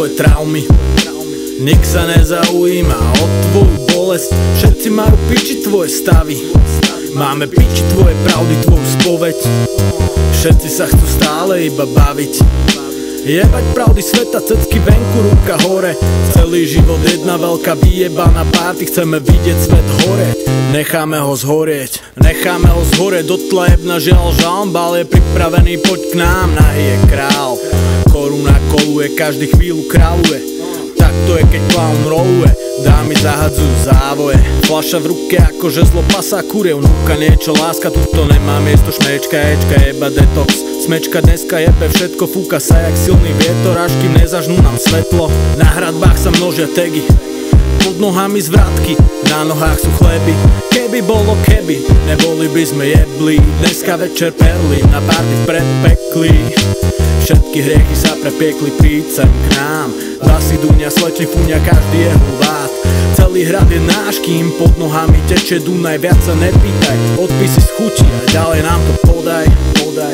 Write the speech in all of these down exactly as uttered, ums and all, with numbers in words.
tvoje traumy. Nik sa nezaujíma o tvoju bolesť, všetci majú piči tvoje stavy. Máme piči tvoje pravdy, tvoju spoveď. Všetci sa chcú stále iba baviť. Jebať pravdy sveta, cecky venku, ruka hore. Celý život jedna veľká vyjebaná party. Chceme vidieť svet horeť, necháme ho zhorieť. Necháme ho zhorieť do tla jebna žiaľ žalmbal je pripravený, poď k nám, nahý je král. Koruna koluje, každý chvíľu kráľuje. Tak to je keď clown roluje, dámy zahadzujú závoje. Fľaša v ruke ako žezlo pasa kuriev, núka niečo láska, tuto nemá miesto šmečka, ečka jeba detox. Smečka dneska jebe, všetko fúka sa jak silný vietor, až kým nezažnú nám svetlo. Na hradbách sa množia tagy, pod nohami zvratky, na nohách sú chleby. Keby bolo keby, neboli by sme jebli. Dneska večer perly, na party v predpeklí. Všetky hriechy sa prepiekli, príď sem k nám. Basy dunia, slečny funia, každý je hluvát. Celý hrad je náš, kým pod nohami teče Dunaj. Viac sa nepýtaj, odpisy z chuti a ďalej nám to podaj, podaj.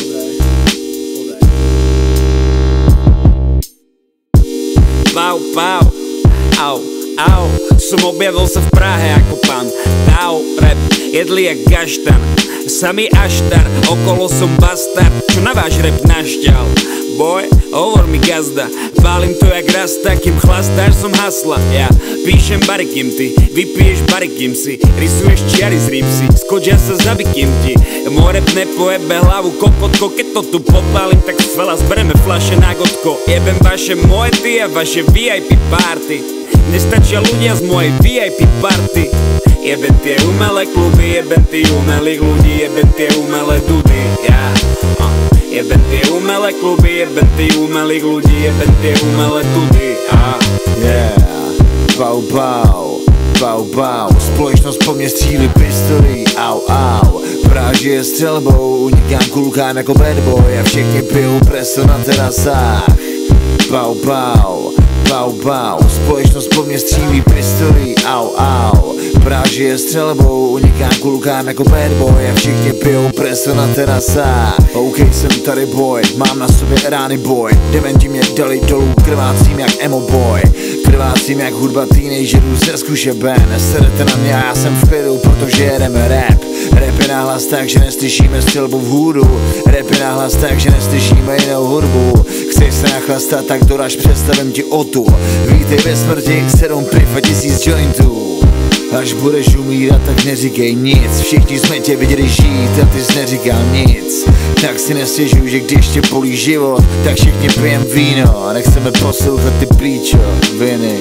Pau, pau, au, au. Som objavil sa v Prahe ako pán Tau. Rap jedli jak gaštan, samý aštar, okolo som bastard. Čo na váš rap našťal? Boy, hovor mi gazda, pálim to jak rasta, kým chlastáš som hasla. Ja píšem bary, kým ty vypiješ bary, kým si rysuješ čiary z rímsy, skočia sa zabi, kým ti môj rap nepojebe hlavu kokotko. Keď to tu popálim, tak svela zbereme fľaše na gotko. Jebem vaše moety a vaše vé í pé party, nestačia ľudia z mojej vé í pé party. Jebem tie umelé kluby, jebem tí umelých ľudí, jebem tie umelé dudy, ja yeah. uh. Jebem tie umelé kluby, jebem tí umelých ľudí, jebem tie umelé dudy, uh. Yeah, bau bau, bau bau. Společnost po mně střílí pistolí, au au. Práži je střelbou, unikám kulkám jako bad boy a všichni pijou preso na terasách. Bau bau, bau bau. Společnost po mně střílí pistolí, au au. Práži je střelbou, unikám kulkám jako bad boy a všichni pijou preso na terasách. OK, jsem tady boy, mám na sobě rány boy. Dementi mě dali dolů, krvácím jak emo boy. Krvácím jak hudba teenagerů ze zkušeben. Neserete na mě, já jsem v klidu, protože jedeme rap. Rap je nahlas tak, že neslyšíme střelbu v hůdu. Rap je nahlas tak, že neslyšíme jinou hudbu. Chceš se nachlastat, tak doraž, představím ti otu. Vítej ve smrti, sedm piv a tisíc jointů. Až budeš umírat, tak neříkej nic. Všichni jsme tě viděli žít a ty jsi neříkal nic. Tak si nestěžuj, že když tě bolí život, tak všichni pijem víno a nechceme poslouchat ty plíčo. Viny,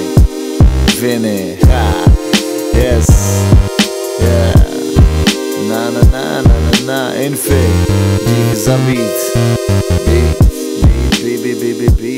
viny, ha, yes, yeah. Na na na na na na, Infi, díky za beat. Beat, beat, beat, beat, beat, beat.